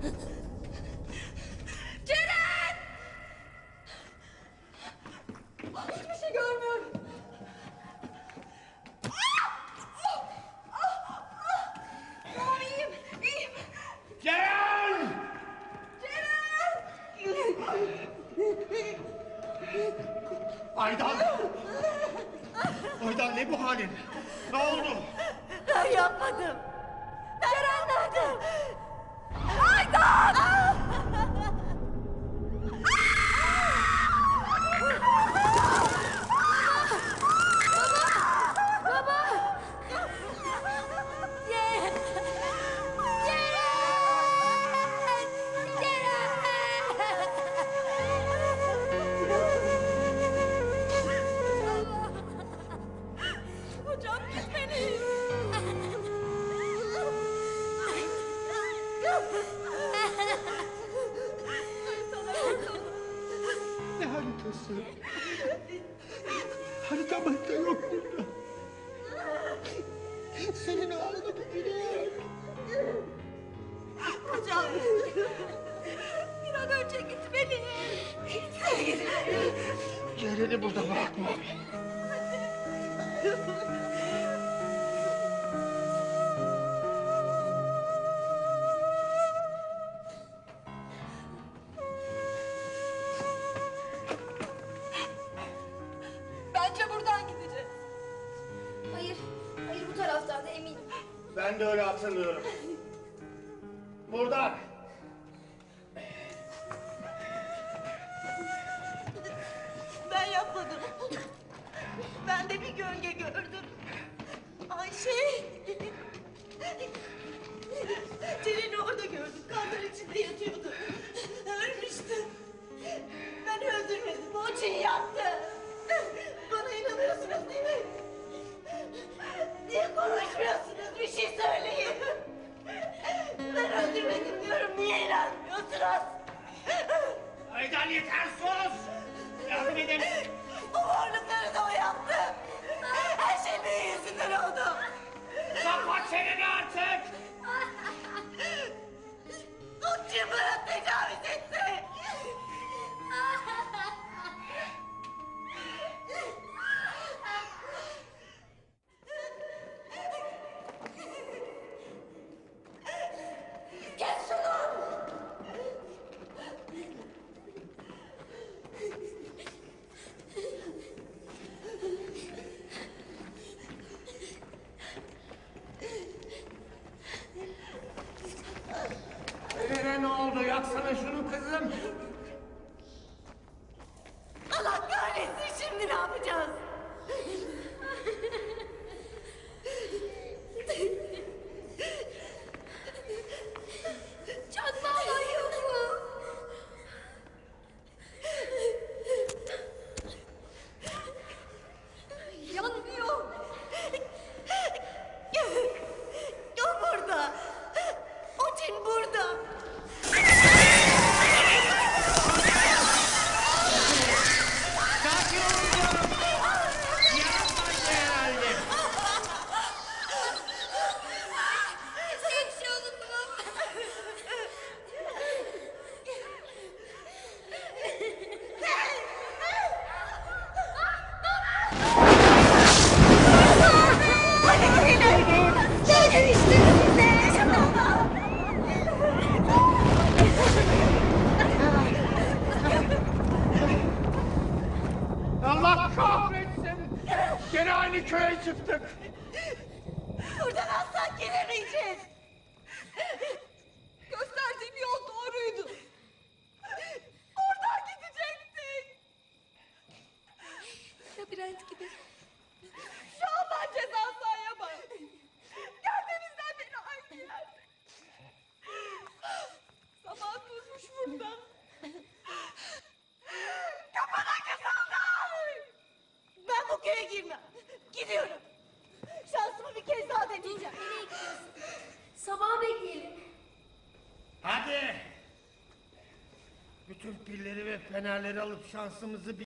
Ceren! Hiçbir şey görmüyorum. Tamam, iyiyim, iyiyim. Ceren! Ceren! Aydan! Aydan, ne bu halin? Ne oldu? Ben yapmadım. Ceren nerede? Aydan! Baba! Ceren! Hocam gitmeliyiz. Ne haritası? Harita yok burada. Senin oğlunu biliyorum. Hocam. Bir an önce gitmeliyiz. Ceren'i burada bırakma. Bence buradan gideceğiz. Hayır, hayır bu taraftan da eminim. Ben de öyle hatırlıyorum. Buradan. Ben yapmadım. Ben de bir gölge gördüm. Ayşe. Ceren'i orada gördüm. Kanlar içinde yatıyordu. Ölmüştü. Ben öldürmedim. O Çin yaptı. Bana inanıyorsunuz değil mi? Niye konuşmuyorsunuz? Bir şey söyleyin. Ben öldürmedim diyorum. Niye inanmıyorsunuz? Aydan, yeter, sus! Yardım edin! O varlıkları da o yaptı. Her şey benim yüzünden oldu. Kapat çeneni artık! O kim bana tecavüz etti? Kes şunu! Ne oldu? Yaksana şunu kızım! Allah kahretsin, şimdi ne yapacağız? Çakma yanıyor mu? Yanmıyor. O burada. O Çin burada. Sakin olun diyorum! Yapmayın herhalde! Bir şey oldu mu? Hadi gidelim. Söylemiştim size. Allah kahretsin! Gene aynı köye çıktık! Buradan asla gelemeyeceğiz. Gösterdiğim yol doğruydu. Oradan gidecektik. Labirent gibi. Şu an ben ceza sayamam. Geldiğimizden beri aynı yerde. Zaman durmuş burada. Kapıdaki sandal! Ben bu köye girmem. Gidiyorum. Şansımı bir kez daha deneyeceğim. Nereye gidiyorsun? Sabah bekleyelim. Hadi! Bütün pilleri ve fenerleri alıp şansımızı